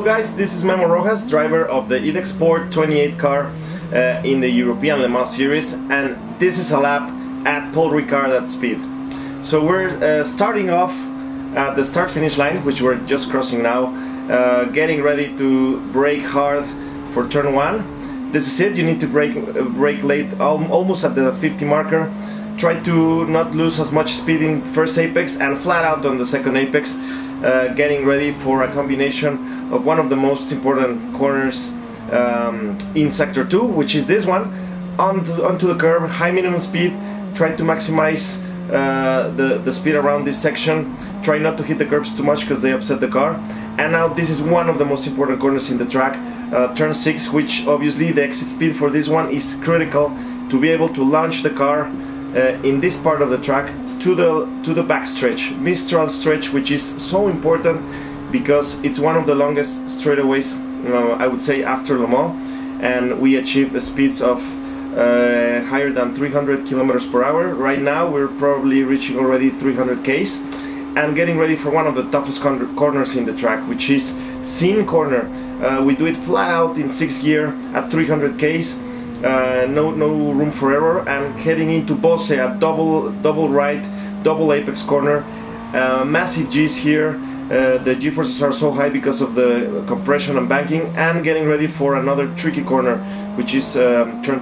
guys, this is Memo Rojas, driver of the IDEX Sport 28 car in the European Le Mans Series, and this is a lap at Paul Ricard at speed. So we're starting off at the start-finish line, which we're just crossing now, getting ready to brake hard for turn 1. This is it. You need to brake late, almost at the 50 marker. Try to not lose as much speed in first apex and flat out on the second apex, getting ready for a combination of one of the most important corners in sector 2, which is this one, onto the curb, high minimum speed. Try to maximize the speed around this section. Try not to hit the curbs too much because they upset the car. And now this is one of the most important corners in the track, turn 6, which obviously the exit speed for this one is critical to be able to launch the car in this part of the track to the back stretch, Mistral stretch, which is so important because it's one of the longest straightaways, I would say, after Le Mans, and we achieve speeds of higher than 300 kilometers per hour. Right now we're probably reaching already 300 k's and getting ready for one of the toughest corners in the track, which is Scene Corner. We do it flat out in 6th gear at 300 k's. No room for error, and heading into Bosse at double right, double apex corner. Massive G's here. The G-forces are so high because of the compression and banking, and getting ready for another tricky corner, which is turn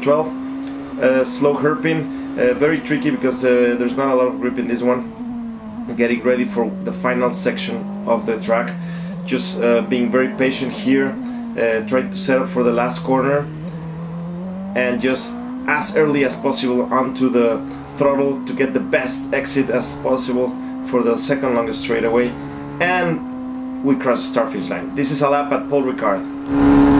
12. Slow hairpin, very tricky because there's not a lot of grip in this one. Getting ready for the final section of the track. Just being very patient here, trying to set up for the last corner, and just as early as possible onto the throttle to get the best exit as possible for the second longest straightaway, and we cross the start finish line. This is a lap at Paul Ricard.